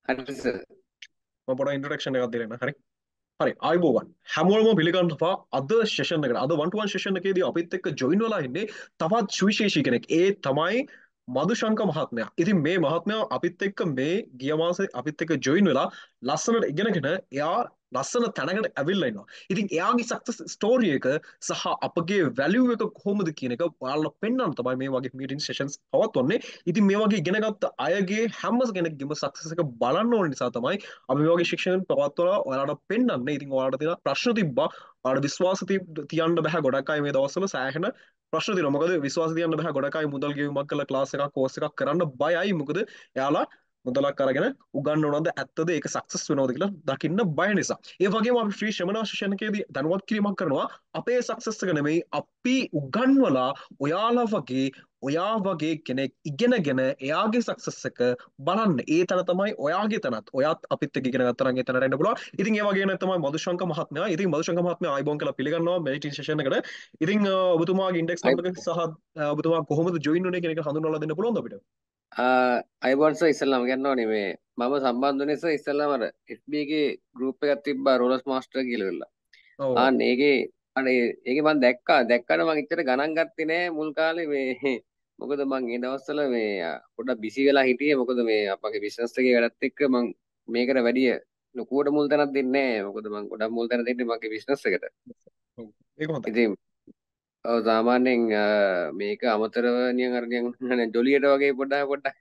හරි සර්. මම පොඩ ඉන්ට්‍රොඩක්ෂන් එකක් දෙන්න. හරි. හරි ආයිබෝවන් හැමෝම පිළිගන්නවා අද සෙෂන් එකට. අද 1-to-1 සෙෂන් එකේදී අපිත් එක්ක ජොයින් වෙලා ඉන්නේ තවත් සුවිශේෂී කෙනෙක්. ඒ තමයි මදුශංක මහත්මයා. ඉතින් මේ මහත්මයා අපිත් එක්ක මේ ගිය මාසේ අපිත් එක්ක ජොයින් වෙලා ලස්සනට ඉගෙනගෙන එයා ලස්සන තැනකට ඇවිල්ලා ඉන්නවා. ඉතින් එයාගේ සක්සස් ස්ටෝරි එක සහ අපගේ වැලියු එක කොහොමද කියන එක ඔයාලට පෙන්වන්න තමයි මේ වගේ මීටින් සෙෂන්ස් පවත්වන්නේ. ඉතින් මේ වගේ ඉගෙනගත්ත අයගේ හැම කෙනෙක්ගේම සක්සස් එක බලන්න ඕන නිසා තමයි අපි මේ වගේ ශික්ෂණ පවත්වලා ඔයාලට පෙන්වන්නේ. ඉතින් ඔයාලට තියෙන ප්‍රශ්න තිබ්බා. ඔයාලට විශ්වාස තියන්න බෑ. ගොඩක් අය මේ දවස්වල සෑහෙන ප්‍රශ්න තියෙනවා. මොකද විශ්වාස තියන්න බෑ. ගොඩක් අය මුදල් ගෙවීමක් කරලා ක්ලාස් එකක් කෝස් එකක් කරන්න බයයි. මොකද එයාලා මුදලක් අරගෙන උගන්වනවද ඇත්තද ඒක සක්සස් වෙනවද කියලා දකින්න බය නිසා. ඒ වගේම අපි ෆ්‍රී ශමනා ශිෂ්‍යනකේදී දැනුවත් කිරීමක් කරනවා. අපේ සක්සස් එක නෙමෙයි අපි උගන්වලා ඔයා වගේ කෙනෙක් ඉගෙනගෙන එයාගේ සක්සස් එක බලන්න. ඒ තැන තමයි ඔයාගේ තැනත්. ඔයාත් අපිත් එක්ක ඉගෙන ගත්තා නම් ඒ තැනට එන්න පුළුවන්. ඉතින් ඒ වගේ තමයි මදුශංක මහත්මයා. ඉතින් මදුශංක මහත්මයා ආයිබෝන් කියලා පිළිගන්නවා මෙඩිටේෂන් සෙෂන් එකට. ඉතින් ඔබතුමාගේ ඉන්ඩෙක්ස් නම්බර එක සහ ඔබතුමා කොහොමද ජොයින් වුනේ කියන එක හඳුන්වලා දෙන්න පුළුවන්ද අපිට? අයිබෝන් සර් ඉස්සෙල්ලාම කියන්න ඕනේ මේ මම සම්බන්ධ වුණේ සර් ඉස්සෙල්ලාම අර FB එකේ ගෲප් එකක් තිබ්බා රෝලර්ස් මාස්ටර් කියලා වෙලා. ඔව්. ඒකේ අනේ ඒකේ මම දැක්කට මම එච්චර ගණන් ගත්තේ නෑ මුල් කාලේ මේ මොකද මං ඒ දවස්වල මේ පොඩ්ඩක් බිසි වෙලා හිටියේ. මොකද මේ අපගේ බිස්නස් එකේ වැඩත් එක්ක මං මේකට වැඩිය ලොකුවට මුල් තැනක් දෙන්නේ නෑ. මොකද මං ගොඩක් මුල් තැන දෙන්නේ මගේ බිස්නස් එකට. ඔව්. ඒක හොඳයි. ඉතින් ඔව් සාමාන්‍යයෙන් මේක අමතරව නිකන් අර නිකන් ජොලියට වගේ පොඩ්ඩක්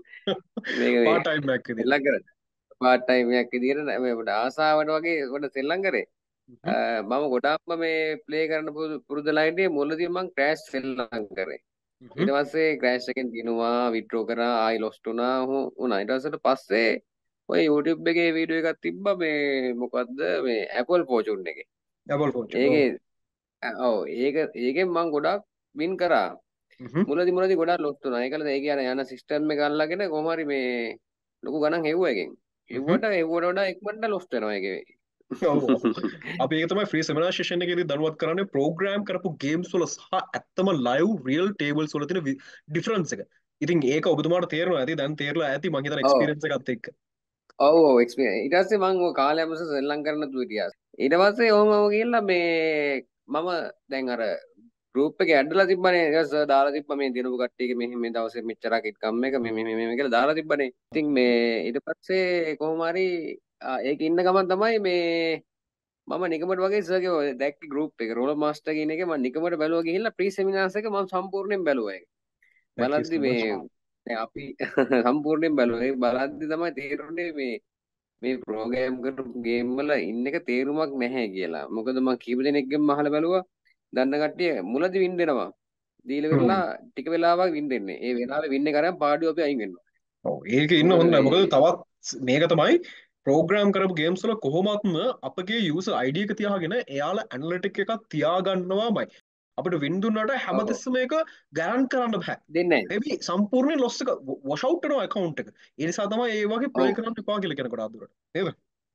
මේක මේ පාර්ට් ටයිම් එකක් විදියට. සෙල්ලම් කරා. පාර්ට් ටයිම් එකක් විදියට මේ පොඩ ආසාවට වගේ පොඩ සෙල්ලම් කරේ. මම ගොඩාක්ම මේ ප්ලේ කරන්න පුරුදුලා හිටියේ මුලදී මම ක්‍රෑෂ් සෙල්ලම් කරේ. ඊට පස්සේ ක්‍රෑෂ් එකෙන් දිනුවා විත්ඩ්‍රෝ කරා ආයි ලොස්ට් වුණා. ඊට පස්සේ ඔය YouTube එකේ වීඩියෝ එකක් තිබ්බා මේ මොකද්ද මේ Apple Fortune එකේ. ඩබල් ෆෝචර්. ඔව්. ඒකේ ඔව් ඒකෙන් මම ගොඩක් වින් කරා. මුලදී ගොඩක් ලොස් වුණා. ඒකල ඒක යන සිස්ටම් එක අල්ලගෙන කොහොම හරි මේ ලොකු ගණන් හෙව්වා එකෙන්. හෙව්වට වඩා ඉක්මනට ලොස් වෙනවා ඒකේ. ඔව්. අපි ඒක තමයි ෆ්‍රී සෙමිනාර් සෙෂන් එකේදී දැනුවත් කරන්නේ ප්‍රෝග්‍රෑම් කරපු ගේම්ස් වල සහ ඇත්තම ලයිව් රියල් ටේබල්ස් වල තියෙන ඩිෆරන්ස් එක. ඉතින් ඒක ඔබතුමාට තේරෙනවා ඇති. දැන් තේරලා ඇති මං හිතන ඔව් එක්ස්පීරියන්ස් එකත් එක්ක. ඔව් ඔව් එක්ස්පීරියන්ස්. ඊට පස්සේ මම ඔය කාලයක් මුස සෙල්ලම් කරන්න දුවිටියා. ඊට පස්සේ ඔහොම ගිහිල්ලා මේ මම දැන් අර ගෲප් එකේ ඇඩ්ලා තිබ්බනේ. ඊට පස්සේ දාලා තිබ්බා මේ දිනපු කට්ටියගේ මේ දවසේ මෙච්චරක් ඉන්කම් එක මේ කියලා දාලා තිබ්බනේ. ඉතින් මේ ඊට පස්සේ කොහොම හරි ඒක ඉන්න ගමන් තමයි මේ මම නිකමට වගේ සර්ගේ දැක්ක ගෲප් එක රෝලර් මාස්ටර් කියන එකේ මම නිකමට බැලුවා ගිහිල්ලා ප්‍රී සෙමිනාර්ස් එක මම සම්පූර්ණයෙන් බැලුවා ඒක. Thank you බලද්දි so මේ much. දැන් අපි සම්පූර්ණයෙන් බැලුවා. ඒක බලද්දි තමයි තේරුනේ මේ ප්‍රෝග්‍රෑම් කරපු ගේම් වල ඉන්න එක තේරුමක් නැහැ කියලා. මොකද මම කීප දෙනෙක්ගෙන් අහලා බැලුවා. දන්න කට්ටිය මුලදි වින් දෙනවා. දීලා හ්ම්. වෙරලා ටික වෙලාවක් වින් දෙන්නේ. ඒ වෙලාවේ වින් එක කරන් පාඩුව අපි අයින් වෙනවා. ඔව්. ඒක ඉන්න මොකද හොඳ නැහැ. මේ මොකද තවත් මේක තමයි ප්‍රෝග්‍රෑම් කරපු ගේම්ස් වල කොහොමත්ම අපගේ යූසර් ID එක තියාගෙන එයාලා ඇනලිටික් එකක් තියාගන්නවාමයි. අපිට වින් දුන්නාට ඔව් හැමතිස්සෙම මේක ගැරන්ට් කරන්න බෑ. දෙන්නේ නැහැ. මේබි සම්පූර්ණයෙන් ලොස් එක වොෂ් අවුට් වෙනවා account එක. ඒ නිසා තමයි ඒ වගේ ප්ලේ ඔව් කරන්න එපා කියලා කියන කොට අදුරට. නේද?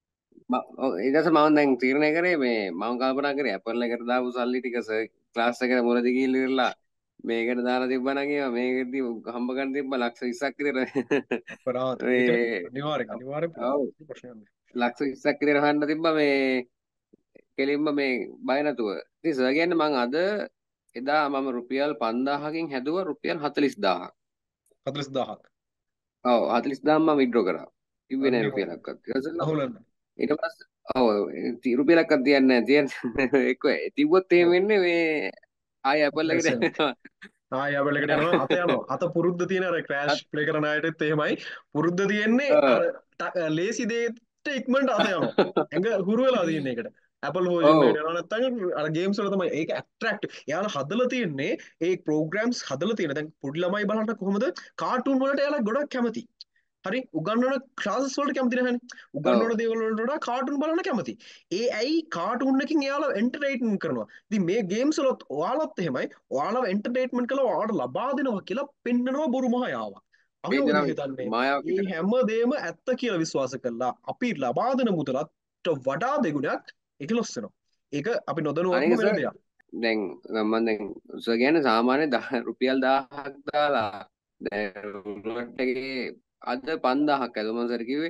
ඊට පස්සේ මම දැන් තීරණය කරේ මේ මම කල්පනා කරේ Apple එකට දාපු සල්ලි ටික ක්ලාස් එකට මුලදි ගිහිල්ලා ඉවරලා මේකට දාලා තිබ්බනම් ඒවා මේකෙදි හම්බ ගන්න තිබ්බා ලක්ෂ 20ක් විතර අපරාධ. ඒකනේ මේ අනිවාර්යෙන් ඔව් ප්‍රශ්නයක් නෑ. ලක්ෂ 20ක් විතර හොයන්න තිබ්බා මේ කෙලින්ම මේ බය නැතුව. ඉතින් සර් කියන්නේ මං අද එදා මම රුපියල් 5000කින් හැදුවා රුපියල් 40000ක්. 40000ක්. ඔව් 40000 මම විත්ඩ්‍රෝ කරා. කිව්වේ නෑ අනිවාර්යෙන්. රුපියලක්වත්. ඊට පස්සේ අහුලන්න. ඊට පස්සේ ඔව් රුපියලක්වත් තියන්නේ නැහැ. තියන්නේ එක්ක තිබ්බොත් එහෙම වෙන්නේ මේ ආයි Apple එකට ඔව්. යනවා. ආයෙ එකට යනවා අත යනවා අත පුරුද්ද තියෙන අර ක්‍රෑෂ් ප්ලේ කරන අයටත් එහෙමයි පුරුද්ද තියෙන්නේ අර ලේසි දේට ඉක්මනට අත යනවා ඇඟ හුරු වෙලා තියෙන එකට Apple version ඔව් එකට යනවා නැත්නම් අර ගේම්ස් වල තමයි ඒක ඇට්‍රැක්ට් එයාලා හදලා තියෙන්නේ ඒ ප්‍රෝග්‍රෑම්ස් හදලා තියෙන දැන් පොඩි ළමයි බලන්න කොහොමද කාටුන් වලට එයාලා ගොඩක් කැමති හරි උගන්වන ක්ලාසස් වලට කැමති නැහැනේ ඔව් උගන්වන දේවල් වලට වඩා කාටුන් බලන්න කැමති ඒ ඇයි කාටුන් එකකින් එයාලා එන්ටර්ටේන්මන්ට් කරනවා ඉතින් මේ ගේම්ස් වලත් ඔයාලත් එහෙමයි ඔයාලව එන්ටර්ටේන්මන්ට් කරලා ඔයාලට ලබා දෙනවා කියලා පෙන්නනවා බොරු මහයාවක් අපි මොකද පෙන්නනවා හිතන්නේ මායාවක් මේ විතරයි. හැම දෙයක්ම ඇත්ත කියලා විශ්වාස කළා අපි ලබා දෙන මුදලට වඩා දෙගුණයක් ඒක ලොස් වෙනවා ඒක අපි නොදැනුවත්ම අනේක වෙන සර් දෙයක් දැන් මම දැන් සර් කියන්නේ සාමාන්‍ය රුපියල් 1000ක් දාලා දැන් රුලට් එකේ අද 5000ක් ඇදුවා මම සර් කිව්වේ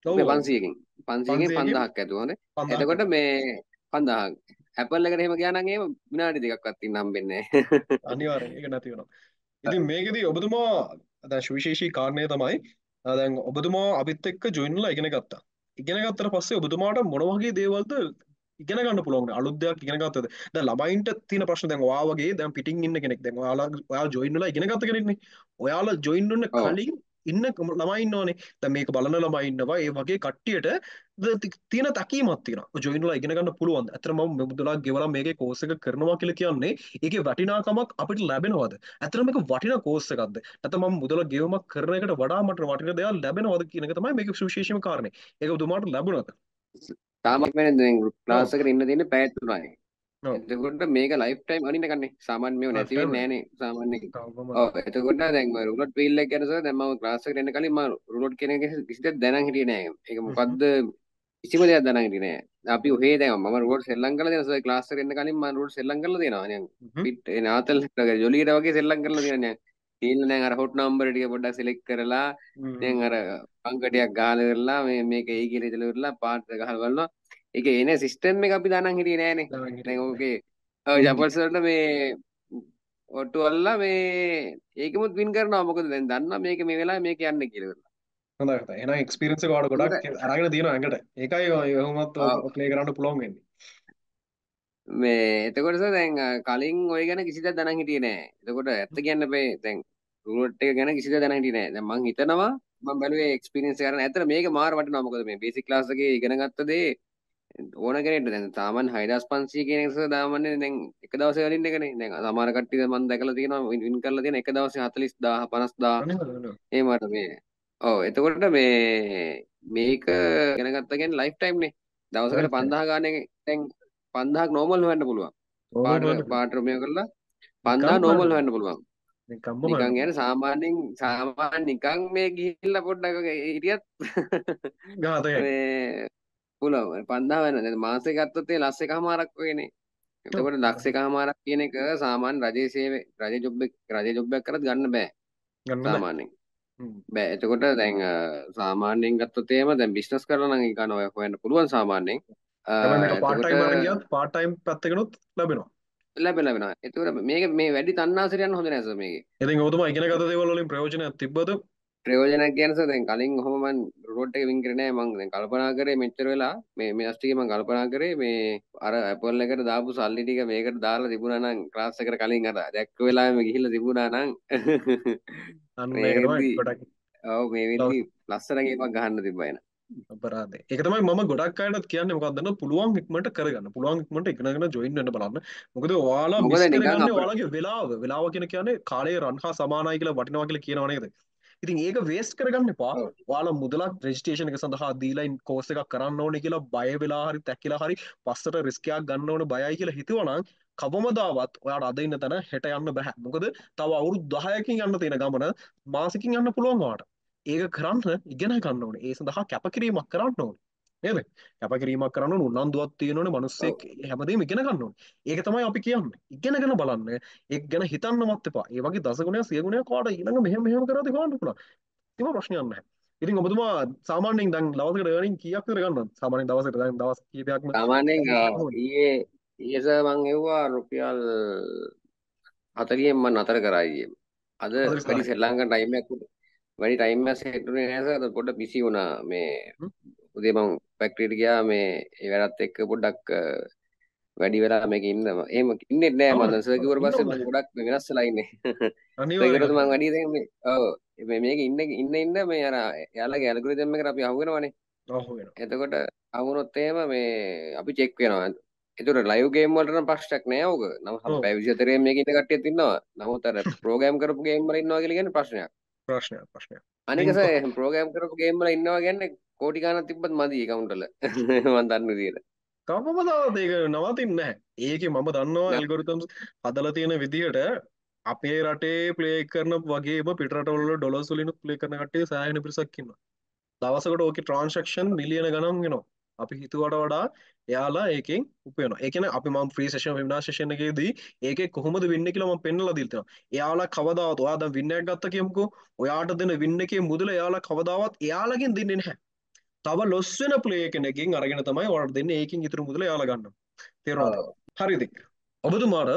ඔව් මේ ඔව් 500කින් 500කින් 500කින් 5000ක් ඇතුවනේ. 5000ක් එතකොට ඇතුව මේ 5000ක් Apple එකට එහෙම ගියා නම් එහෙම විනාඩි දෙකක්වත් ඉන්න හම්බෙන්නේ නැහැ. අනිවාර්යෙන් ඒක නැති වෙනවා. ඉතින් මේකෙදි ඔබතුමා දැන් සුවිශේෂී කාරණය තමයි දැන් ඔබතුමා අපිත් එක්ක ජොයින් වෙලා ඉගෙන ගත්තා. ඉගෙන ගත්තට පස්සේ ඔබතුමාට මොන වගේ දේවල්ද ඉගෙන ගන්න පුළුවන් අලුත් දෙයක් ඉගෙන ගත්තද? දැන් ළමයින්ට තියෙන ප්‍රශ්න දැන් ඔයා වගේ දැන් පිටින් ඉන්න කෙනෙක් දැන් ඔයාලා ජොයින් වෙලා ඉගෙන ගත්ත කෙනෙක්නේ. ඔයාලා ජොයින් වෙන්න ඔව්. කලින් ඉන්න ළමයි ඉන්නවනේ. දැන් මේක බලන ළමයි ඉන්නවා. ඒ වගේ කට්ටියට තියෙන තැකීමක් තියෙනවා. ජොයින් වෙලා ඉගෙන ගන්න පුළුවන්. අතන මම මුදලක් ගෙවලා මේකේ කෝස් එක කරනවා කියලා කියන්නේ ඒකේ වටිනාකමක් අපිට ලැබෙනවද? ඇත්තටම මේක වටිනා කෝස් එකක්ද? නැත්නම් මම මුදල ගෙවීමක් කරන එකට වඩා මට වටින දේවල් ලැබෙනවද කියන එක තමයි මේකේ සුවිශේෂම කාරණේ. ඒක ඔබතුමාට ලැබුණාද? සාමාන්‍යයෙන් දැන් ඔව්. ක්ලාස් එකට ඉන්න තියෙන්නේ පැය 3යි. ඔව්. එතකොට මේක ලයිෆ් ටයිම් අනින්න කන්නේ. සාමාන්‍ය මේව නැති ලයිෆ් වෙන්නේ නැහනේ සාමාන්‍යයෙන්. ටයිම් ඔව් එතකොට දැන් මම රුලට් වීල් එක ගැන දැන් මම ක්ලාස් එකට එන්න කලින් මම රුලට් කියන එක කිසි දෙයක් දැනන් හිටියේ නෑ. ඒක මොකද්ද කිසිම දෙයක් දැනන් හිටියේ නෑ. අපි ඔහේ දැන් මම රුලට් සෙල්ලම් කරලා දෙනවා. සර් ක්ලාස් එකට එන්න කලින් මම රුලට් සෙල්ලම් කරලා දෙනවා. නිකන් පිට ඒ නාතල් ජොලියට වගේ සෙල්ලම් කරලා දෙනවා නිකන්. තීල්ල දැන් අර හොට් නම්බර් ටික පොඩ්ඩක් සිලෙක්ට් කරලා දැන් අර අංකඩයක් ගහලා කරලා මේක එයි කියලා ඉතල කරලා පාත් ගහලා බලනවා. ඒකේ එනේ සිස්ටම් එක අපි දැනන් හිටියේ නෑනේ. දැන් ඕකේ ඔව් ජපල්ස් වලට මේ ඔට්ටු අල්ලලා මේ ඒකෙමුත් වින් කරනවා. මොකද දැන් දන්නවා මේක මේ වෙලාවේ මේක යන්නේ කියලා කරලා. හොඳයි හොඳයි. එහෙනම් එක්ස්පීරියන්ස් එක ඔයාලට එතකොට ගොඩක් අරගෙන තියෙනවා ඇඟට. ඒකයි ඔහොමත් ප්ලේ කරන්න පුළුවන් වෙන්නේ. මේ එතකොට දැන් කලින් ඔය ගැන කිසි දෙයක් දැනන් හිටියේ නෑ. එතකොට ඇත්ත කියන්න බෑ. දැන් රුලට් එක ගැන කිසි දෙයක් දැනන් හිටියේ නෑ. දැන් මං හිතනවා මම බැලුවේ එක්ස්පීරියන්ස් එක ගන්න. ඇත්තට මේක මාර වටිනවා. මොකද මේ බේසික් ක්ලාස් එකේ ඉගෙන ගත්ත දේ ඕන කෙනෙක්ට දැන් සාමාන්‍ය 6500 කියන එක සාමාන්‍ය දැන් එක දවසේ වලින් එකනේ. දැන් සමහර කට්ටිය මම දැකලා තියෙනවා වින් කරලා තියෙන එක දවසේ 40000 50000 අනිවාර්යයෙන්ම. එහෙමකට මේ ඔව් එතකොට මේක ඉගෙන ගත්ත කියන්නේ ලයිෆ් ටයිම් නේ. දවසකට ලයිෆ් ටයිම්. 5000 ගානේ දැන් 5000ක් නෝමල් හොයන්න පුළුවන්. ඕනම බලන්න. පාට මෙය කරලා 5000 නිකම්ම නෝමල් හොයන්න. හොයන්න පුළුවන්. නිකම්ම නිකන් හොයන්න පුළුවන්. කියන්නේ සාමාන්‍යයෙන් නිකන් මේ ගිහිල්ලා පොඩ්ඩක් හිටියත් ඝාතකයි. මේ පුළුවන් 5000 වෙන දැන් මාසෙ ගත්තොත් ඒ ලස් එකමාරක් වගේනේ. ඔව්. එතකොට ලක්ෂ එකමාරක් කියන එක සාමාන්‍ය රජයේ සේවය රජ ජොබ් එකක් කරත් ගන්න බෑ ගන්න බෑ. සාමාන්‍යයෙන්. බෑ. එතකොට දැන් සාමාන්‍යයෙන් ගත්තොත් එහෙම දැන් බිස්නස් කරලා නම් ඒක ඔය හොයන්න පුළුවන් සාමාන්‍යයෙන්. හැබැයි මේක පාර්ට් එතකොට ටයිම් අරන් ගියත් පාර්ට් ටයිම් පැත්තකනොත් ලැබෙනවා. ලැබෙනවා. එතකොට මේක මේ වැඩි තණ්හාසට යන්න හොඳ නෑ සර් මේකේ. ඉතින් ඔබතුමා ඉගෙන ගත දේවල් වලින් ප්‍රයෝජනයක් තිබ්බද? ප්‍රයෝජනක් කියන්නේ සර් දැන් කලින් ඔහොම මම රෝඩ් එක වින් කරේ නෑ. මම දැන් කල්පනා කරේ මෙච්චර වෙලා මේ අස්ටිකේ මම කල්පනා කරේ මේ අර Apple එකට දාපු සල්ලි ටික මේකට දාලා තිබුණා නම් ක්ලාස් එකට කලින් අර දැක්ක වෙලාවෙම ගිහිල්ලා තිබුණා නම් අන්න ඒක තමයි මේකෙදි ගොඩක් ඔව් මේ වෙද්දි ලස්සන ගේමක් ගහන්න තිබ්බා එන. අපරාධේ. ඒක තමයි මම ගොඩක් අයටත් කියන්නේ මොකක්ද දන්නවද? පුළුවන් ඉක්මනට කරගන්න. පුළුවන් ඉක්මනට ඉගෙනගෙන ජොයින් වෙන්න බලන්න. මොකද ඔයාලා මොකද මිස් නිකන් කරගන්නේ අප ඔයාලගේ වෙලාව. වෙලාව කියන්නේ කාලය රන් හා සමානයි කියලා වටිනවා කියලා කියනව නේද? ඉතින් ඒක වේස්ට් කරගන්න එපා. ඔව් ඔයාලා මුදලක් රෙජිස්ට්‍රේෂන් එක සඳහා දීලා කෝස් එකක් කරන්න ඕනේ කියලා බය වෙලා හරි තැකිලා හරි පස්සට රිස්ක් එකක් ගන්න ඕනේ බයයි කියලා හිතුවනම් කවමදාවත් ඔයාට අද ඉන්න තැන හෙට යන්න බෑ. මොකද තව අවුරුදු 10කින් යන්න තියෙන ගමන මාසෙකින් යන්න පුළුවන් ඔයාට. ඒක කරන්න ඉගෙන ගන්න ඕනේ. ඒ සඳහා කැපකිරීමක් කරන්න ඕනේ. නේද? කැපකිරීමක් කරන්න ඕනේ, උනන්දුවක් තියෙන්න ඕනේ, ඔව් මිනිස්සෙක් හැමදේම ඉගෙන ගන්න ඕනේ. ඒක තමයි අපි කියන්නේ. ඉගෙනගෙන බලන්න. ඒක ගැන හිතන්නවත් එපා. ඒ වගේ දසගුණයක් සිය ගුණයක් ඔයාට ඊළඟ මෙහෙම කරද්දී හොයන්න පුළුවන්. කිසිම ප්‍රශ්නයක් නැහැ. ඉතින් ඔබතුමා සාමාන්‍යයෙන් දැන් දවසකට earning කීයක් විතර ගන්නවද? සාමාන්‍යයෙන් දවසකට දැන් දවස් කීපයක්ම සාමාන්‍යයෙන් ඊයේ ඊයේ සර් මං එව්වා රුපියල් 40න් මම නතර කරා ඊයේ. අද වැඩි 45යි. ශ්‍රී ලංකන් ටයිම් එකක් වැඩි ටයිම් එකක් සෙට් වුණේ නැහැ සර්. පොඩ්ඩක් බිසි වුණා මේ උදේ මං ෆැක්ටරියට ගියා මේ ඒ වැඩත් එක්ක පොඩ්ඩක් වැඩි වෙලා මේක ඉන්නවා. එහෙම ඉන්නේ නැහැ මම. දැන් සර් කිව්වට ඉන්න පස්සේ මම ඕනේ. ගොඩක් වෙනස් වෙලා ඉන්නේ. සර් කිව්වට අනිවාර්යෙන් මම වැඩි දැන් මේ ඔව් මේක ඉන්න මේ අර එයාලගේ ඇල්ගොරිතම් එකට අපි අහු වෙනවනේ. ඔව් වෙනවා. එතකොට අහුනොත් එහෙම මේ අපි චෙක් වෙනවා. ඒතර ලයිව් ගේම් වලට නම් ප්‍රශ්නයක් නෑ ඕක. නමුත් අපි ඔව් පැය 24 මේක ඉන්න කට්ටියත් ඉන්නවා. නමුත් අර ප්‍රෝග්‍රෑම් කරපු ගේම් වල ඉන්නවා කියලා කියන්නේ ප්‍රශ්නයක්. ප්‍රශ්නයක්. අනික ඉතින් සර් ප්‍රෝග්‍රෑම් කරපු ගේම් වල ඉන්නවා කියන්නේ කෝටි ගණන් තිබ්බත් මදි account වල. මම දන්න විදියට. කවමදාවත් ඒක නවතින්නේ නැහැ. ඒකේ මම දන්නවා ඇල්ගොරිතම්ස් හදලා තියෙන විදිහට අපේ රටේ ප්ලේ කරන වගේම පිට රටවල ඩොලර්ස් වලින් ප්ලේ කරන කට්ටිය සෑහෙන පිරිසක් ඉන්නවා. දවසකට ඕකේ ට්‍රාන්සැක්ෂන් මිලියන ගණන් වෙනවා. අපි හිතුවට වඩා එයාලා ඒකෙන් උපයනවා. ඒ කියන්නේ අපි මම ෆ්‍රී සෙෂන් වෙබිනාර් සෙෂන් එකේදී ඒකේ කොහොමද වෙන්නේ කියලා මම පෙන්නලා දීලා තියෙනවා. එයාලා කවදාවත් ඔයා දැන් වින් එකක් ගත්ත කියමුකෝ. ඔයාට දෙන වින් එකේ මුදල එයාලා කවදාවත් එයාලගෙන් දෙන්නේ නැහැ. තව ලොස් වෙන ප්ලේ කෙනකින් අරගෙන තමයි ඔයාලට දෙන්නේ. ඒකින් ඉතුරු මුදල එයාලා ගන්නවා. තේරුණාද? ඔව්. හරිද? ඔබතුමාට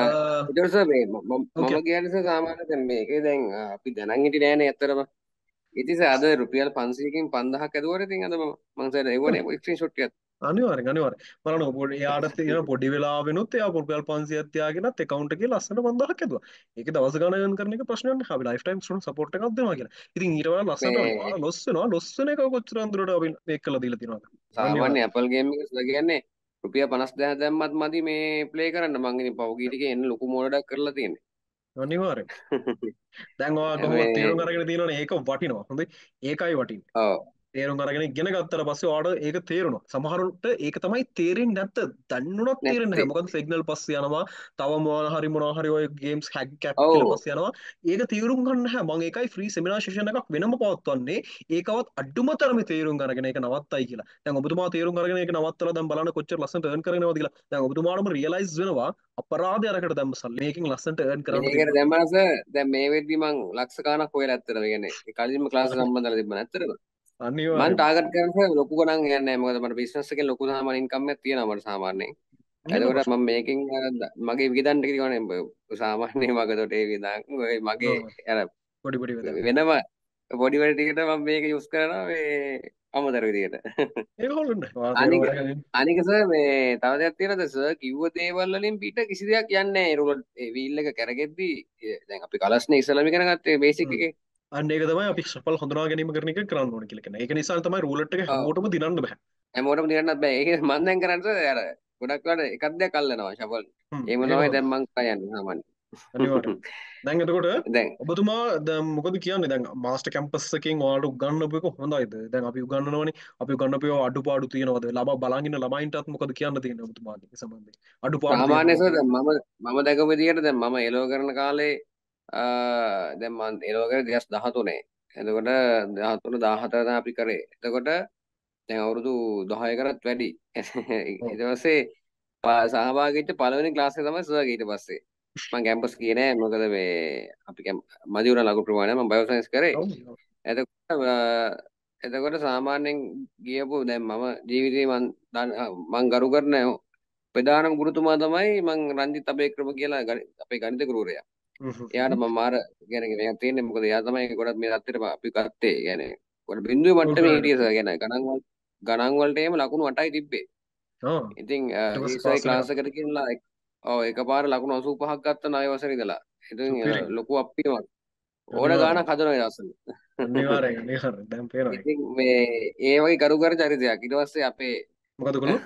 ඊට පස්සේ මම ඕකේ. කියන්නේ සාමාන්‍ය දැන් මේකේ දැන් අපි දැනන් හිටියේ නෑනේ ඇත්තටම. ඉතින් අද රුපියල් 500කින් 5000ක් ඇදුවට ඉතින් අද මම සර් එවනේ ස්ක්‍රීන්ෂොට් ටිකක්. අනිවාර්යෙන් බලන්න පොඩි එයාට තියෙන පොඩි වෙලාවෙනුත් එයා රුපියල් 500ක් තියාගෙනත් account එකේ ලස්සන 5000ක් ඇදුවා. ඒක දවස ගණන් කරන එක ප්‍රශ්නයක් නෑ. අපි ලයිෆ් ටයිම් ස්ටුඩන්ට් සපෝට් එකක් දෙනවා කියලා. ඉතින් ඊට වඩා ලස්සනට මේ ඔයාලා ලොස් වෙනවා. ලොස් වෙන එක කොච්චර අඳුරට අපි මේක කළා දීලා තියෙනවද? සාමාන්‍ය අනිවාර්යෙන්. Apple ගේම් එක සර් කියන්නේ රුපියල් 50000 දැම්මත් මදි මේ ප්ලේ කරන්න. මං ඉතින් පවුගී ටිකේ එන්න ලොකු මෝඩක් කරලා තියෙන්නේ. අනිවාර්යෙන්. දැන් ඔයා කොහොමද මේ තීරුම් අරගෙන තියෙනවනේ ඒක වටිනවා. හොඳයි. ඒකයි වටින්නේ. ඔව් තේරුම් අරගෙන ඉගෙන ගත්තට පස්සේ ඔයාලට ඒක තේරුණා. සමහරුන්ට ඒක තමයි තේරෙන්නේ නැත්ත. දන්නුණත් තේරෙන්නේ නැත්තේ. නැහැ. මොකද සිග්නල් පස්සේ යනවා. තව මොනවා හරි ඔය ගේම්ස් හැක් කැප් ඔව් කියලා පස්සේ යනවා. ඒක තේරුම් ගන්න නැහැ. මම ඒකයි ෆ්‍රී සෙමිනාර් සෙෂන් එකක් වෙනම පවත්වන්නේ. ඒකවත් අඩුම තරමේ තේරුම් අරගෙන ඒක නවත්තයි කියලා. දැන් ඔබතුමා තේරුම් අරගෙන ඒක නවත්තලා දැන් බලන්න කොච්චර ලස්සනට earn කරගෙනවද කියලා. දැන් ඔබතුමාටම රියලයිස් වෙනවා අපරාධය අරකට දැම්ම සල්ලි. මේකෙන් ලස්සනට earn කරන්න මේකට තිබුණා. දැම්මම සර් දැන් මේ වෙද්දි මං ලක්ෂ ගණක් හොයලා ඇත්තටම කියන්නේ කලින්ම ක්ලාස් සම්බන්ධලා තිබ්බා නැත්තටම. මම අනිවාර්යයෙන්ම ටාගට් කරන්නේ ලොකු ගණන් යන්නේ නැහැ. මොකද මට බිස්නස් එකෙන් ලොකු සාමාන්‍ය ඉන්කම් එකක් තියෙනවා මට සාමාන්‍යයෙන්. එහෙම එතකොට ප්‍රශ්න. මම මේකෙන් මගේ වියදම් ටික කියවනේ සාමාන්‍ය මගතොට ඒ වියදම් ඔය මගේ අර පොඩි වෙදක්. වෙනම පොඩි වැඩ ටිකට මම මේක යූස් කරනවා මේ අමතර විදියට. ඒක හොල්ලන්නේ. ඔයා තේරුම් අනික අරගෙන අනික සර් මේ තව දෙයක් තියෙනවද සර් කිව්ව දේවල් වලින් පිට කිසි දෙයක් යන්නේ නැහැ. ඒ රුලට් ඒ වීල් එක කරගෙද්දි දැන් අපි කලස්නේ ඉස්සලම ඉගෙන ගත්තේ බේසික් එකේ. අන්න ඒක තමයි අපි සඵල හඳුනා ගැනීම කරන එක කරන්න ඕනේ කියලා කියන්නේ. ඒක නිසා තමයි රූලට් එක ඔව් හැමෝටම දිනන්න බෑ. හැමෝටම දිනන්නත් බෑ. ඒක මම දැන් කරන්නේ අර ගොඩක් වෙලාවට එකක් දෙයක් අල්ලනවා ෂෆල්. එහෙම ඒක තමයි දැන් හොඳයි. මං කියන්නේ සාමාන්‍යයෙන්. අනිවාර්යෙන්. දැන් එතකොට දැන් ඔබතුමා දැන් මොකද කියන්නේ දැන් මාස්ටර් කැම්පස් එකෙන් ඔයාලට උගන්වපු එක හොඳයිද? දැන් අපි උගන්වනවනේ. අපි උගන්වපු ඒවා අඩුපාඩු තියෙනවද? බලන් ඉන්න ළමයින්ටත් මොකද කියන්න තියෙන්නේ ඔබතුමාගේ සම්බන්ධයෙන්? අඩුපාඩු සාමාන්‍ය තියෙනවද? සර් දැන් මම දැකපු විදිහට දැන් මම එලෝ කරන කාලේ දැන් මම එලෝ කරේ 2013. එතකොට 13 14 තමයි අපි කරේ. එතකොට දැන් අවුරුදු 10කටත් වැඩි. ඔව්. ඊට පස්සේ සහභාගී වෙච්ච පළවෙනි ක්ලාස් එක තමයි සර්ගේ ඊට පස්සේ. මම කැම්පස් ගියේ නෑ මොකද මේ අපි මදි වුණා ලඝු ප්‍රමාණයක් මම බයෝ සයන්ස් කරේ. ඔව්. එතකොට එතකොට සාමාන්‍යයෙන් ගියපු දැන් මම ජීවිතේ මං ගරු කරන ප්‍රධානම ගුරුතුමා තමයි මං රංජිත් අබේක්‍රම කියලා අපේ ගණිත ගුරුවරයා. එයාට මම මාර කියන්නේ මේක තියෙන්නේ මොකද එයා තමයි ගොඩක් මේ தත්තෙට අපි ගත්තේ. කියන්නේ ගොඩ බිඳුවේ මට්ටමේ හිටියේ සර්. කියන්නේ ගණන් වලට එහෙම ලකුණු 8යි තිබ්බේ. ඉතින් ඊට පස්සේ ඒසයි පාස් වෙලා ක්ලාස් එකට කියලා ඔව් එකපාර ලකුණු 85ක් ගත්ත 9 වසරේ ඉඳලා. ඉතින් සුපිරි. ලොකු අප්පියමක්. ඕන අනිවාර්යෙන්. ගාණක් හදනවා ඊදස්සල. අනිවාර්යෙන්. දැන් පේනවා. ඉතින් මේ ඒ වගේ කරු කර චරිතයක්. ඊට පස්සේ අපේ මොකද කළොත්?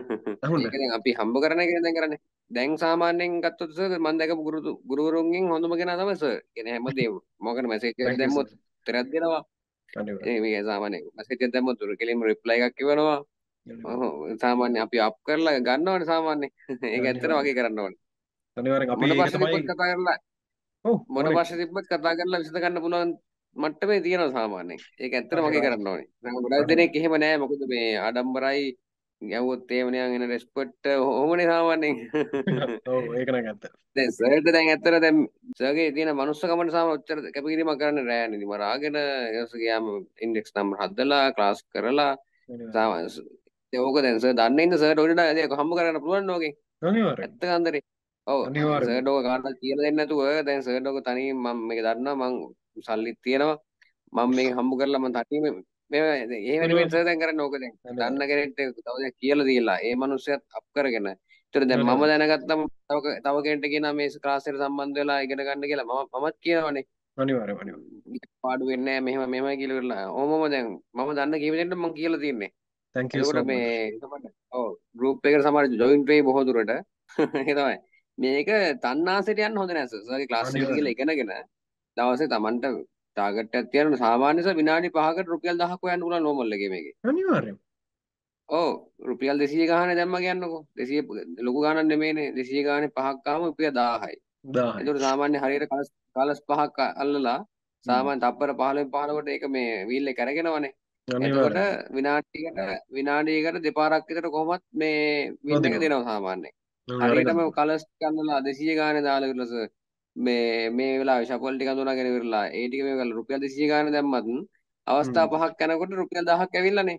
ඒක අහුන්නේ. දැන් අපි හම්බ කරන එක දැන් කරන්නේ. දැන් සාමාන්‍යයෙන් ගත්තොත් සර් මම දැකපු ගුරුවරුන්ගෙන් හොඳම කෙනා තමයි සර්. කියන්නේ හැමදේම මොකද මැසේජ් එකක් Thank you sir. දැම්මොත් උත්තරයක් දෙනවා. අනිවාර්යෙන්. මේ සාමාන්‍යයෙන් මැසේජ් එකක් දැම්මොත් උර කෙලින්ම රිප්ලයි එකක් එවනවා. ඔව් සාමාන්‍ය අපි අප් කරලා ගන්නවනේ සාමාන්‍යයෙන්. ඒක ඇත්තට අනිවාර්යෙන්. වගේ කරන්න ඕනේ. අනිවාර්යෙන් අපි මොන ඒක ප්‍රශ්න තමයි තිබ්බත් කතා කරලා ඔව් මොන ඕනේ. ප්‍රශ්න තිබ්බත් කතා කරලා විසඳ ගන්න පුළුවන් මට්ටමේ තියෙනවා සාමාන්‍යයෙන්. ඒක ඇත්තට වගේ අනිවාර්යෙන්. කරන්න ඕනේ. දැන් ගොඩක් දෙනෙක් අනිවාර්යෙන්. එහෙම නෑ මොකද මේ ආඩම්බරයි ගැව්වොත් එහෙම නිකන් එන රෙස්පෙක්ට් ඔහොමනේ සාමාන්‍යයෙන්. ඔව් ඒක නම් ඇත්ත. දැන් සර්ට දැන් ඇත්තට දැන් සර්ගේ තියෙන මනුස්සකමට සාම ඔච්චර කැපකිරීමක් කරන්න රෑනේ. ඉතින් මම රාගෙන ඊට ගියාම ඉන්ඩෙක්ස් නම්බර් හදලා ක්ලාස් කරලා අනිවාර්යෙන්. සාමාන්‍ය ඕක දැන් සර් දන්නේ ඉන්න සර්ට ඔය නේද හම්බ කරගන්න පුළුවන් නෝකෙන්. අනිවාර්යෙන්. ඇත්ත කන්දරේ. ඔව් අනිවාර්යෙන්ම. සර්ට ඕක කාටවත් කියලා දෙන්නේ නැතුව දැන් සර්ට ඕක තනියෙන් මම මේක දන්නවා මං සල්ලිත් තියෙනවා. මම මේක හම්බ කරලා මම තනියම මේ ඒ වෙනුවෙන් අනිවාර්යෙන්. සර් දැන් කරන්නේ ඕක දැන්. දන්න අනිවාර්යෙන්. කෙනෙක්ට තව දෙයක් කියලා දීලා ඒ මනුස්සයත් අප් කරගෙන. ඒතර දැන් මම අනිවාර්යෙන්. දැනගත්තම තව කෙනෙක්ට කියනවා මේ ක්ලාස් එකට සම්බන්ධ වෙලා ඉගෙන ගන්න කියලා මමත් කියනවනේ. අනිවාර්යෙන්. පාඩු වෙන්නේ නැහැ මෙහෙමයි කියලා ඉවරලා. ඕමම දැන් මම දන්න කීප දෙනෙක්ට මම කියලා තියන්නේ. Thank you එතකොට so මේ much. ඔව් ගෲප් එකකට සමහර ජොයින් වෙයි බොහෝ දුරට. ඒ තමයි. මේක තන්නාසෙට යන්න හොඳ නැහැ සර්. සර්ගේ ක්ලාස් එකට ගිහලා අනිවාර්යෙන්. ඉගෙනගෙන දවසේ Tamanට ටාගට් එකක් තියන සාමාන්‍ය සර් විනාඩි 5කට රුපියල් 1000ක් හොයන්න පුළුවන් නෝමල් එකේ මේකේ. අනිවාර්යෙන්. ඔව් රුපියල් 200 ගානේ දැම්ම කියන්නකෝ. 200 ලොකු ගානක් නෙමෙයිනේ. 200 ගානේ පහක් ආවම රුපියල් 1000යි. 10යි. ඒකට සාමාන්‍ය හරියට කලස් පහක් අල්ලලා හ්ම්. සාමාන්‍ය තප්පර 15 15කට ඒක මේ වීල් එක කරගෙනවනේ. එතකොට අනිවාර්යෙන්. විනාඩියකට දෙපාරක් විතර කොහොමත් මේ වින් එක වදිනවා. දෙනවා සාමාන්‍යයෙන්. අනිවාර්යෙන් හරියටම ගන්නවා. කලස් ගන්නලා 200 ගානේ දාලා ඉවරලා සර් මේ වෙලාවේ ෂපල් ටික අඳුනගෙන ඉවරලා ඒ ටික මේ කරලා රුපියල් 200 ගානේ දැම්මත් අවස්ථා හ්ම්. පහක් යනකොට රුපියල් 1000ක් ඇවිල්ලානේ.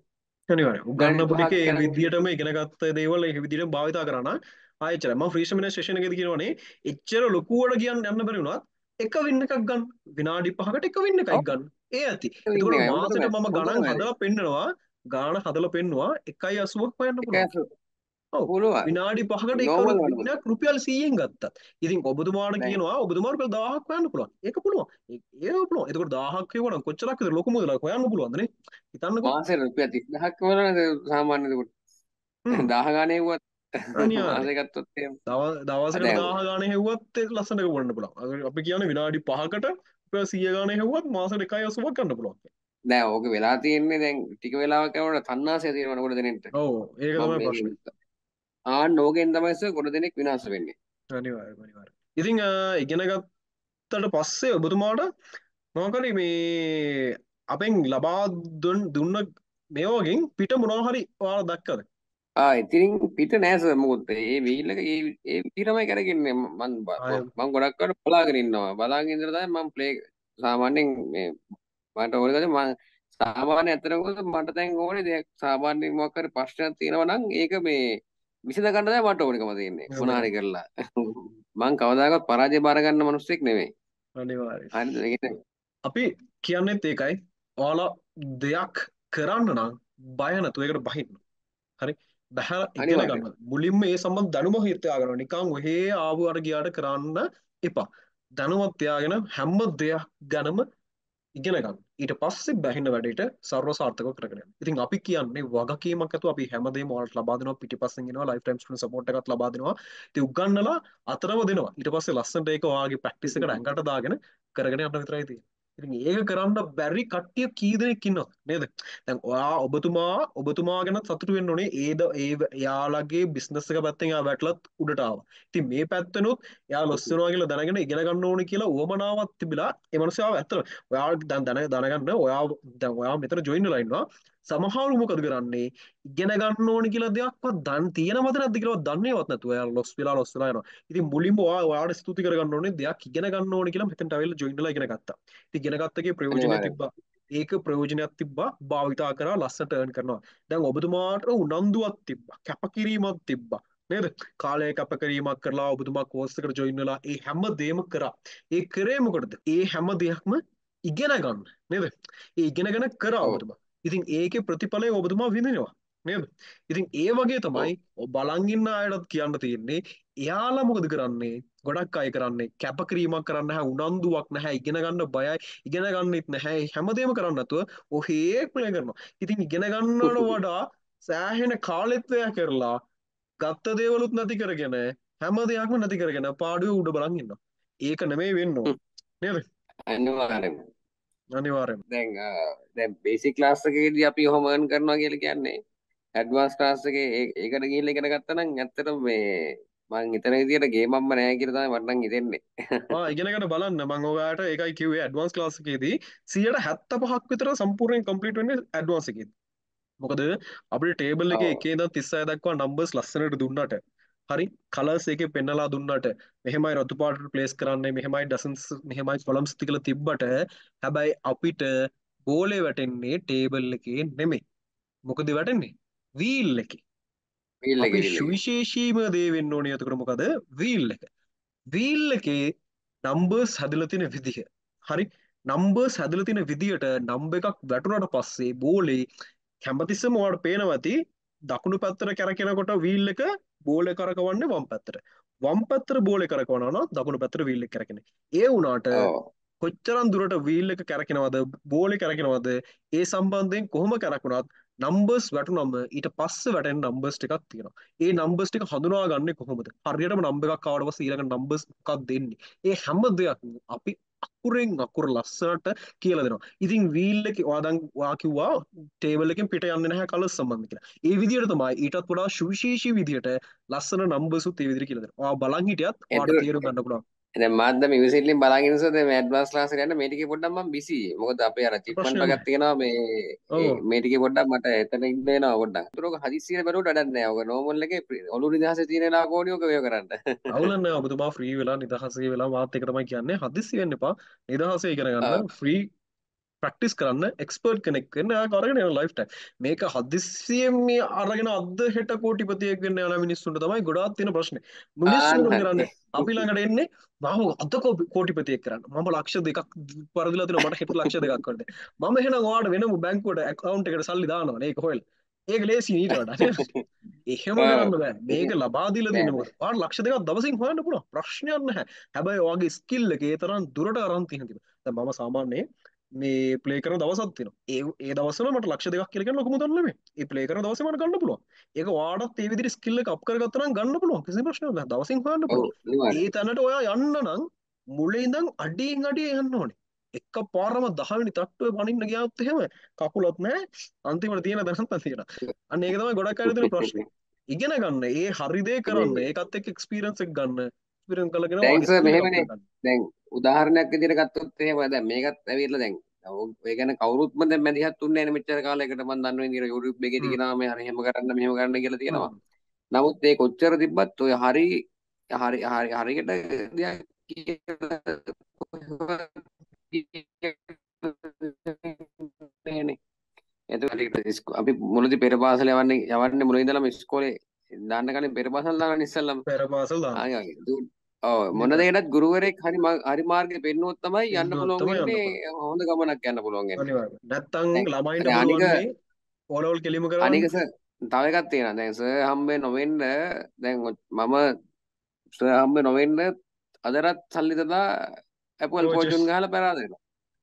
අනිවාර්යයෙන් විනාඩි උගන්නපු 5ක් ටික ඒ යනකොට විදියටම ඉගෙනගත්ත දේවල් ඒ විදියට භාවිතා කරා නම් ආයෙච්චර මම ෆ්‍රී සෙමිනාර් සෙෂන් එකේදී කියනවනේ එච්චර ලොකුවට කියන්න යන්න බැරි වුණත් එක වින් එකක් ගන්න විනාඩි 5කට එක වින් එකක් ඔව් ගන්න ඒ ඇති ඉන්න එතකොට එකයි මාසෙට මම හොඳටම ගණන් වැඩි හදලා පෙන්නනවා ගාණ හදලා පෙන්නවා 1.80ක් හොයන්න පුළුවන් එකයි ඔව් පුළුවන් විනාඩි 5කට එක නෝමල් වල වින්නක් රුපියල් 100ෙන් ගත්තත් ඉතින් ඔබතුමාට දැන් කියනවා ඔබතුමාට රුපියල් 1000ක් හොයන්න පුළුවන් ඒක පුළුවන් ඒක පුළුවන් එතකොට 1000ක් කියවනම් කොච්චරක් විතර ලොකු මුදලක් හොයන්න පුළුවන්ද නේ හිතන්නකෝ මාසෙට රුපියල් 30000ක් වල සාමාන්‍ය හ්ම් 10 ගානේ වුවත් අනිවාර්යයෙන් මාසෙ ගත්තොත් එහෙම දවසකට දැන් 1000 ගානේ හෙව්වත් ඒක ලස්සනට වන්න පුළුවන් අපි කියන්නේ විනාඩි 5කට රුපියල් 100 ගානේ හෙව්වත් මාසෙට 1.80ක් ගන්න පුළුවන් දැන් ඕක වෙලා තියෙන්නේ දැන් ටික වෙලාවක් යනකොට තණ්හාසය තියෙනවනේ ගොඩ දෙනෙක්ට ඔව් ඒක මම තමයි ප්‍රශ්නේ මේ ආන්න ඕකෙන් තමයි සර් ගොඩ දෙනෙක් විනාශ වෙන්නේ අනිවාර්යයෙන් ඉතින් ඉගෙන ගත්තට පස්සේ ඔබතුමාට මොකක්ද මේ අපෙන් ලබා දුන්න මේවගෙන් පිට මොනවා හරි ඔයාලා දැක්කද ඉතින් පිට නෑ සර් මොකද ඒ වීල් එක ඒ විදිහමයි කරගන්නේ ආය මම ගොඩක් වට බලාගෙන ඉන්නවා බලාගෙන ඉඳලා තමයි මම ප්ලේ සාමාන්‍යයෙන් මේ මට ඕනේ මම සාමාන්‍ය අතරම මට දැන් ඕනේ දෙයක් සාමාන්‍ය මොකක් හරි ප්‍රශ්නයක් තියෙනවා නම් ඒක මේ විසඳ ගන්න තමයි මට ඕනකම තියෙන්නේ මොන හරි කරලා මම කවදාකවත් පරාජය බාර ගන්න මිනිස්සෙක් නෙමෙයි අනිවාර්යයෙන් හරිද ඒ කියන්නේ අපි කියන්නෙත් ඒකයි ඔයාලා දෙයක් කරන්න නම් බය නැතුව ඒකට බහින්න හරි බහැලා ඉගෙන අනිවාර්යයෙන් ගන්න මුලින්ම ඒ සම්බන්ධ දැනුම හිතා ගන්න නිකන් ඔහේ ආවුවට ගියාට කරන්න එපා දැනුමත් තියාගෙන හැම දෙයක් ගැනම ඉගෙන ගන්න ඊට පස්සේ බැහින වැඩේට සර්ව සාර්ථකව කරගෙන යන්න ඉතින් අපි කියන්නේ වගකීමක් ඇතුව අපි හැමදේම ඔයාලට ලබා දෙනවා පිටිපස්සෙන් එනවා ලයිෆ් ටයිම් ස්ටුඩන්ට් සපෝට් එකක් ලබා දෙනවා ඉතින් උගන්නලා අතරම දෙනවා ඊට පස්සේ ලස්සනට ඒක ඔයාගේ ප්‍රැක්ටිස් එකට ඇඟට දාගෙන කරගෙන යන්න විතරයි තියෙන්නේ ඉතින් ඒක කරන්න බැරි කට්ටිය කී දෙනෙක් ඉන්නවද නේද දැන් ඔබතුමා ගැන සතුටු වෙන්න ඕනේ ඒ එයාලගේ බිස්නස් එක පැත්තෙන් එයා වැටලත් උඩට ආවා ඉතින් මේ පැත්තනොත් එයා ලොස් වෙනවා කියලා දැනගෙන ඉගෙන ගන්න ඕනේ කියලා උවමනාවක් තිබිලා ඒ මනුස්සයාව ඇත්තට ඔයාට දැනගන්න ඔයා මෙතන ජොයින් වෙලා ඉන්නවා සමහරු මොකද කරන්නේ ඉගෙන ගන්න ඕනි කියලා දෙයක්වත් තියෙනවද නැද්ද කියලාවත් දන්නේවත් නැතුව එයා ලොස් වෙලා යනවා ඉතින් මුලින්ම ඔයාට ස්තුති කරගන්න ඕනේ දෙයක් ඉගෙන ගන්න ඕනි කියලා මෙතනට ඇවිල්ලා ජොයින් වෙලා ඉගෙන ගත්තා ඉතින් ඉගෙන ගත්තකේ ප්‍රයෝජනය අනිවාර්යෙන් තිබ්බා ඒක ප්‍රයෝජනයක් තිබ්බා භාවිතා කරා ලස්සට earn කරනවා දැන් ඔබතුමාට උනන්දුවක් තිබ්බා කැපකිරීමක් තිබ්බා නේද කාලය කැපකිරීමක් කරලා ඔබතුමා කෝස් එකට ජොයින් වෙලා ඒ හැම දෙයක්ම කරා ඒ කරේ මොකටද ඒ හැම දෙයක්ම ඉගෙන ගන්න නේද ඒ ඉගෙනගෙන කරා ඔව් ඔබතුමා ඉතින් ඒකේ ප්‍රතිඵලය ඔබතුමා විඳිනවා නේද ඉතින් ඒ වගේ තමයි ඔව් බලන් ඉන්න අයටත් කියන්න තියෙන්නේ එයාලා මොකද කරන්නේ ගොඩක් අය කරන්නේ කැපකිරීමක් කරන්න නැහැ උනන්දුවක් නැහැ ඉගෙන ගන්න බයයි ඉගෙන ගන්නෙත් නැහැ හැමදේම කරන්න නැතුව ඔහේ ප්ලේ කරනවා ඉතින් ඉගෙන ගන්නවට වඩා සෑහෙන කාලෙත් වැය කරලා ගත්ත දේවලුත් නැති කරගෙන හැම දෙයක්ම නැති කරගෙන පාඩුවේ උඩ බලන් ඉන්නවා ඒක නෙමෙයි වෙන්න ඕන නේද අනිවාර්යෙන් අනිවාර්යයෙන්ම දැන් බේසික් ක්ලාස් එකේදී අපි ඔහොම earn කරනවා කියලා කියන්නේ ඇඩ්වාන්ස් ක්ලාස් එකේ ඒකට ගිහිල්ලා ඉගෙන ගත්තා නම් ඇත්තටම මේ මං හිතන විදියට ගේමක්ම නෑ කියලා තමයි මට නම් හිතෙන්නේ. ඉගෙනගෙන බලන්න මම ඔයාලට ඒකයි කිව්වේ ඇඩ්වාන්ස් ක්ලාස් එකේදී 75ක් විතර සම්පූර්ණයෙන් කම්ප්ලීට් වෙන්නේ ඇඩ්වාන්ස් එකේදී. මොකද අපිට ටේබල් එකේ ඔව්. 1 ඉඳන් 36 දක්වා නම්බර්ස් ලස්සනට දුන්නාට හරි කලර්ස් එකේ පෙන්නලා දුන්නාට මෙහෙමයි රතු පාටට ප්ලේස් කරන්නේ මෙහෙමයි ඩසන්ස් මෙහෙමයි කොලම්ස් කියලා තිබ්බට හැබැයි අපිට බෝලේ වැටෙන්නේ ටේබල් එකේ නෙමෙයි. මොකද වැටෙන්නේ? වීල් එකේ. වීල් අපි එකේ වීල් එකේ. සුවිශේෂීම දේ වෙන්න ඕනේ එතකොට මොකද? වීල් එක. වීල් එකේ නම්බර්ස් හැදලා තියෙන විදිහ. හරි නම්බර්ස් හැදලා තියෙන විදියට නම්බර් එකක් වැටුණාට පස්සේ බෝලේ හැමතිස්සෙම ඔයාලට පේනවා ඇති දකුණු පැත්තට කැරකෙනකොට වීල් එක බෝලේ කරකවන්නේ වම් පැත්තට. වම් පැත්තට බෝලේ කරකවනවා නම් දකුණු පැත්තට වීල් එක කැරකෙන්නේ. ඒ වුණාට ඔව්. කොච්චරම් දුරට වීල් එක කැරකෙනවද බෝලේ කැරකෙනවද ඒ සම්බන්ධයෙන් කොහොම කැරකුණත් නම්බර්ස් වැටුනම ඊට පස්සේ වැටෙන නම්බර්ස් ටිකක් තියෙනවා. ඒ නම්බර්ස් ටික හඳුනාගන්නේ කොහොමද? හරියටම නම්බර් එකක් ආවට පස්සේ ඊළඟ නම්බර්ස් මොකක්ද දෙන්නේ? ඒ හැම දෙයක්ම අපි අකුරෙන් අකුර ලස්සනට කියලා දෙනවා. ඉතින් වීල් එකේ ඔයා කිව්වා ටේබල් එකෙන් පිට යන්නේ නැහැ කලර්ස් සම්බන්ධ කියලා. ඒ විදිහට තමයි ඊටත් වඩා සුවිශේෂී විදිහට ලස්සන නම්බර්ස් උත් ඒ විදිහට කියලා දෙනවා. ඔයා බලන් හිටියත් ඔයාට තේරුම් ගන්න පුළුවන්. දැන් මාත් දැන් ඉවසිල්ලෙන් බලාගෙන ඉන්නසොත් දැන් ඇඩ්වාන්ස් ක්ලාස් එකට යන්න මේ ටිකේ පොඩ්ඩක් මම බිසි. මොකද අපේ අර චිප්මන්ට් ප්‍රශ්නයක් එකක් තියෙනවා මේ නැහැ. මේ ටිකේ පොඩ්ඩක් මට එතන ඉන්න වෙනවා පොඩ්ඩක්. ඒතරක හදිස්සියට බැලුවට වැඩක් නැහැ. ඔක නෝමල් එකේ ඔලු නිදහසේ තියෙන ලාකෝඩිය ඔක වේව කරන්න. අවුලක් නැහැ ඔබතුමා ෆ්‍රී වෙලා නිදහසේ වෙලා මාත් එක තමයි කියන්නේ හදිස්සි වෙන්න එපා නිදහසේ ඉගෙන ආ ගන්න ෆ්‍රී ප්‍රක්ටිස් කරන්න එක්ස්පර්ට් කෙනෙක් වෙන්න එයා කරගෙන යන ලයිෆ් ටයිම්. මේක හදිස්සියෙන් මේ අරගෙන අද හෙට කෝටිපතියෙක් වෙන්න යන මිනිස්සුන්ට තමයි ගොඩාක් තියෙන ප්‍රශ්නේ. මිනිස්සු ආන්න මොකද හරි. කරන්නේ? අපි ළඟට එන්නේ මම අද කෝටිපතියෙක් කරන්න. මම ලක්ෂ දෙකක් පරදිලා තියෙනවා මට හෙට ලක්ෂ දෙකක් කරන්න. මම එහෙනම් ඔයාලට වෙනම බැංකුවට account එකට සල්ලි දානවා නේ ඒක හොයලා. ඒක ලේසි ඊට වඩා නේද? එහෙම ඔව්. කරන්න බෑ. මේක ලබා දීලා බෑ තියෙන්නේ මොකද? බෑ. ඔයාලට ලක්ෂ දෙකක් දවසින් හොයන්න පුළුවන්. ප්‍රශ්නයක් නැහැ. හැබැයි ඔයාගේ ස්කිල් එක ඒ තරම් දුරට අරන් තියෙනවා. දැන් මම සාමාන්‍යයෙන් මේ ප්ලේ කරන දවසක් තියෙනවා. ඒ දවස්වල මට ලක්ෂ දෙකක් කියලා කියන ලොකු මුදල් නෙමෙයි. ඒ ප්ලේ කරන දවසේ මට ගන්න පුළුවන්. ඒක ඔයාලටත් ඒ විදිහට ස්කිල් එක අප් කරගත්තා නම් ගන්න පුළුවන්. කිසි ප්‍රශ්නයක් නැහැ. දවසින් හොයන්න ඔව් පුළුවන්. ඒ අනිවාර්යෙන්. තැනට ඔයා යන්න නම් මුලින් ඉඳන් අඩියෙන් අඩිය යන්න ඕනේ. එක පාරම 10 වෙනි තට්ටුවේ පනින්න ගියාත් එහෙම කකුලත් නැහැ. අන්තිමට තියෙන දැනත් තියෙනවා. අන්න ඒක තමයි ගොඩක් අය තියෙන ප්‍රශ්නේ. ඉගෙන ගන්න, ඒ හරි දේ කරන්න, මේ ඒකත් එක්ක එක්ස්පීරියන්ස් එක ගන්න. එක්ස්පීරියන්ස් කරගෙන දැන් ඔයාගේ සර් ස්කිල් එක අප් මෙහෙමනේ. කරගන්න. දැන් උදාහරණයක් විදිහට ගත්තොත් එහෙම දැන් මේකත් ඇවිල්ලා දැන් ඔය ගැන කවුරුත්ම දැන් මැදිහත් උන්නේ නැහැ මෙච්චර කාලයකට මම දන්නවා ඉතින් YouTube එකේ හ්ම් තියෙනවා මේ හරි එහෙම කරන්න මෙහෙම කරන්න කියලා තියෙනවා. හ්ම් නමුත් ඒ කොච්චර තිබ්බත් ඔය හරි හරියට දෙයක් කියලා එතකොට අපි මුලදී පෙර පාසල යවන්නේ මුලින් ඉඳලම ඉස්කෝලේ දාන්න කලින් පෙර පාසල දාන්න ඉස්සෙල්ලම පෙර පාසල් දාන්න. ආයෙ ඔව් මොන අනිවාර්යයෙන්. දෙයකටත් ගුරුවරයෙක් හරි මාර්ගේ පෙන්නුවොත් තමයි යන්න ඉන්නොත් පුළුවන් තමයි යන්න වෙන්නේ පුළුවන්. හොඳ ගමනක් යන්න පුළුවන් වෙන්නේ. අනිවාර්යයෙන්. නැත්තම් දැන් ළමයින්ට අනික පුළුවන් මේ ඕලෙවල් කෙලිම කරවන්න. අනික සර් තව එකක් තියෙනවා. දැන් සර් හම්බේ නොවෙන්න දැන් මම සර් හම්බේ නොවෙන්න අදටත් සල්ලි දලා ඇපල් කෝචස් ෆෝචුන් ගහලා පෙරාදෙනවා.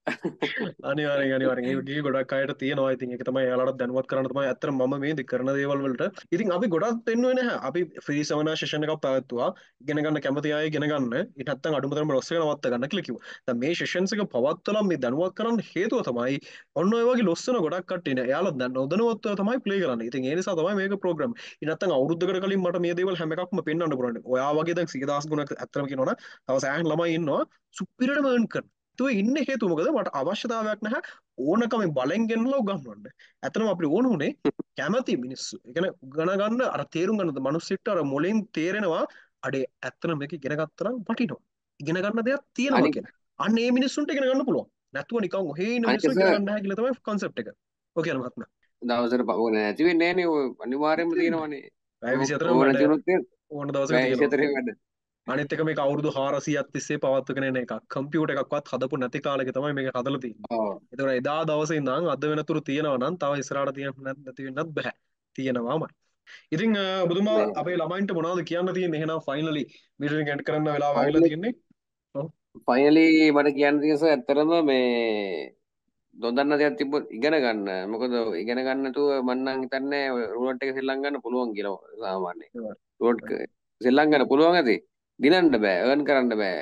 අනිවාර්යෙන් ඒ ගොඩක් අයට තියෙනවා. ඉතින් ඒක තමයි එයාලට දැනුවත් කරන්න තමයි අත්තර මම මේ දි කරන දේවල් වලට. ඉතින් අපි ගොඩක් දෙන්නුවේ නැහැ. අපි ෆ්‍රී සෙමිනාර් සෙෂන් එකක් පැවැත්තුවා. ඉගෙන ගන්න කැමති අය ඉගෙන ගන්න. ඊට නැත්තම් අඩුම තරම ලොස් එක නවත්ත ගන්න කියලා කිව්වා. දැන් මේ සෙෂන්ස් එක පවත්වලා මේ දැනුවත් කරන්න හේතුව තමයි ඔන්න ඔය වගේ ලොස් වෙන ගොඩක් කට්ටිය නේ. එයාලා දැන් නොදැනුවත්ව තමයි ප්ලේ කරන්නේ. ඉතින් ඒ නිසා තමයි මේක ප්‍රෝග්‍රෑම්. ඊට නැත්තම් අවුරුද්දකට කලින් මට මේ දේවල් හැම එකක්ම පෙන්වන්න පුළුවන්. ඔයා වගේ දැන් 10000 ගුණයක් ඇත්තම කියනවනම් තව සෑහෙන ළමයි ඉන්නවා සුපිරියටම earn කරන. තුව ඉන්න හේතුව මොකද? මට අවශ්‍යතාවයක් නැහැ ඕනකම බලෙන් ගෙනලා උගන්වන්න. ඇත්තටම අපිට ඕන උනේ කැමති මිනිස්සු. ඒ කියන්නේ උගන ගන්න අර තේරුම් ගන්න මිනිස්සුන්ට අර මොලෙන් තේරෙනවා අඩේ ඇත්තටම මේක ඉගෙන ගත්තා නම් වටිනවා. ඉගෙන ගන්න දෙයක් තියෙනවා අනික කියලා. අන්න ඒ මිනිස්සුන්ට ඉගෙන ගන්න පුළුවන්. නැතුව නිකන් ඔහේ ඉන්න අනික මිනිස්සු ඉගෙන සර් ගන්න නැහැ කියලා තමයි concept එක. ඔකේ මහත්මයා. දවසට ඕන නැති වෙන්නේ නැහනේ ඔය අනිවාර්යයෙන්ම තියෙනවනේ. පැය 24ම ඕන වැඩ නැති වුණොත් ඕන දවසක බෑ තියෙනවා. 24 වැඩ. අනිත් එක මේක අවුරුදු 400ක් තිස්සේ පවත්වගෙන එන එකක්. කම්පියුටර් එකක්වත් හදපු නැති කාලෙක තමයි මේක හදලා තියෙන්නේ. ඔව් ඒතකොට එදා දවසේ ඉඳන් අද වෙනතුරු තියෙනවා නම් තව ඉස්සරහට තියෙන්න නැති වෙන්නත් බෑ. තියෙනවාමයි. ඉතින් ඔබතුමා මේ අපේ ළමයින්ට මොනවද කියන්න තියෙන්නේ? එහෙනම් ෆයිනලි මීටින් එන්ඩ් කරන්න වෙලාව ආවිලා තියෙන්නේ. ඔව්. ෆයිනලි මට කියන්න තියෙන සර් ඇත්තටම මේ නොදන්න දෙයක් තිබ්බොත් ඉගෙන ගන්න. මොකද ඉගෙන ගන්න නැතුව මම නම් හිතන්නේ රූලට් එක සෙල්ලම් ගන්න පුළුවන් කියලා සාමාන්‍යයෙන්. රූලට් සෙල්ලම් ගන්න පුළුවන් ඇති. දිනන්න බෑ, earn කරන්න බෑ.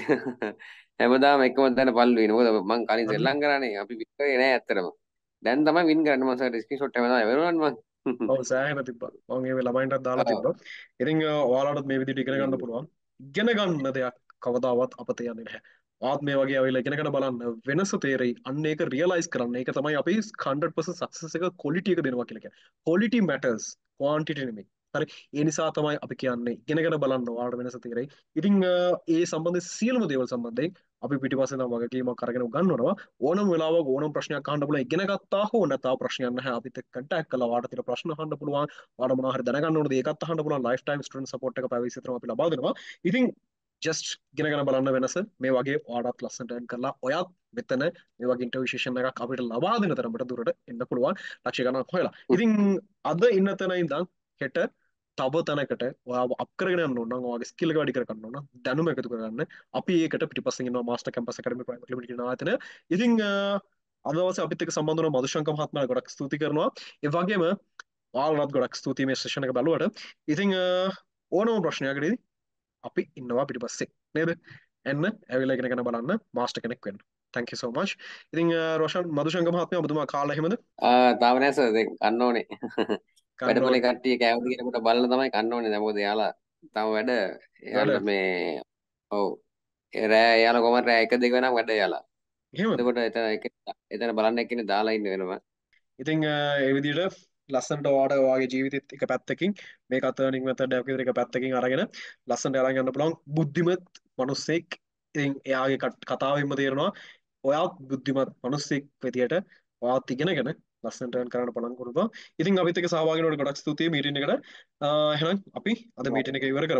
හැමදාම එකම තැන පල්ලු වෙන. මොකද මං කලින් අන්න සෙල්ලම් කරානේ. අපි වින් කරේ නෑ ඇත්තටම. දැන් තමයි වින් කරන්නේ. මම සර් ස්ක්‍රීන්ෂොට් එක වෙනවා මං. ඔව් සෑහෙන තිබ්බා. මම ඒ ළමයින්ටත් දාලා ඔව් තිබ්බා. ඉතින් ඔයාලටත් මේ විදිහට ඉගෙන ගන්න පුළුවන්. ඉගෙන ගන්න දෙයක් කවදාවත් අපතේ යන්නේ නැහැ. ආත් මේ වගේ අවිලා ඉගෙනගෙන බලන්න වෙනස තේරෙයි. අන්න ඒක රියලයිස් කරන්න. ඒක තමයි අපි 100% සක්සස් එක ක්වොලිටි එක දෙනවා කියලා කියන්නේ. ක්වොලිටි මැටර්ස් ක්වොන්ටිටි නෙමෙයි. හරි. ඒ නිසා තමයි අපි කියන්නේ ඉගෙනගෙන බලන්න ඔයාලට වෙනස තේරෙයි. ඉතින් ඒ සම්බන්ධ සියලුම දේවල් සම්බන්ධයෙන් අපි පිටිපස්සේ නම් වගකීමක් අරගෙන උගන්වනවා. ඕනම වෙලාවක ඕනම ප්‍රශ්නයක් අහන්න පුළුවන්. ඉගෙන ගත්තා හෝ නැත්නම් ප්‍රශ්නයක් නැහැ. අපිත් එක්ක කන්ටැක්ට් කරලා ඔයාලට තියෙන ප්‍රශ්න අහන්න පුළුවන්. ඔයාලට මොනවා හරි දැනගන්න ඕනද ඒකත් අහන්න පුළුවන්. ලයිෆ් ටයිම් ස්ටුඩන්ට් සපෝට් එක පැය 24ම අපි ලබා දෙනවා. ඉතින් ජස්ට් ඉගෙනගෙන බලන්න වෙනස මේ වගේ ඔයාලත් ලස්සනට earn කරලා ඔයත් මෙතන මේ වගේ ඉන්ටර්වියු සෙෂන් එකක් අපිට ලබා දෙන තරමට දුරට එන්න පුළුවන්. ලක්ෂ ගණනක් හොයලා. ඉතින් අද ඉන්න තැන ඉඳන් හෙට තව තැනකට ඔයාව අප් කරගෙන යන්න ඕන නම් ඔයාගේ ස්කිල් එක වැඩි කර ගන්න ඕන නම් දැනුම එකතු කරගන්න. අපි ඒකට පිටිපස්සෙන් ඉන්නවා master campus academy private limited කියන ආයතනය. ඉතින් අද දවසේ අපිත් එක්ක සම්බන්ධ වුණ මදුශංක මහත්මයා ගොඩක් ස්තුති කරනවා. ඒ වගේම ඔයාලටත් ගොඩක් ස්තුතියි මේ සෙෂන් එක බලුවට. ඉතින් ඕනම ප්‍රශ්නයකදී අපි ඉන්නවා පිටිපස්සේ නේද? එන්න ඇවිල්ලා ඉගෙන ගන්න බලන්න මාස්ටර් කෙනෙක් වෙන්න. thank you so much. ඉතින් රෝෂන් මදුශංක මහත්මයා ඔබතුමා කාලා එහෙමද? තාම නෑ සර් දැන් කන්න ඕනේ. කන්න වැඩපොලේ ඕනේ. කට්ටිය කෑවද කියනකොට බලලා තමයි කන්න ඕනේ. දැන් මොකද යාලා තම වැඩ වැඩ යාලා මේ ඔව් රෑ යාලා කොහමද රෑ 1 2 වෙනකම් වැඩ යාලා. එහෙමද? එතකොට එතන බලන්න එක්කනේ දාලා ඉන්න වෙනවා. ඉතින් ඒ විදිහට ලස්සනට ඔයාගේ ජීවිතෙත් එක පැත්තකින් මේක අතර්නින් මෙතඩ් එකක් විදිහට එක පැත්තකින් අරගෙන ලස්සනට අරන් යන්න පුළුවන් බුද්ධිමත් මිනිස්සෙක්. ඉතින් එයාගේ කතාවෙන්ම තේරෙනවා ඔයාත් බුද්ධිමත් මිනිස්සෙක් විදියට ඔයාත් ඉගෙනගෙන ලස්සනට earn කරන්න පටන් ගන්නවා. ඉතින් අපිත් එක්ක සහභාගී වෙනකොට ගොඩක් ස්තුතියි මීටින් එකට. එහෙනම් අපි අද මීටින් එක ඉවර කරමු.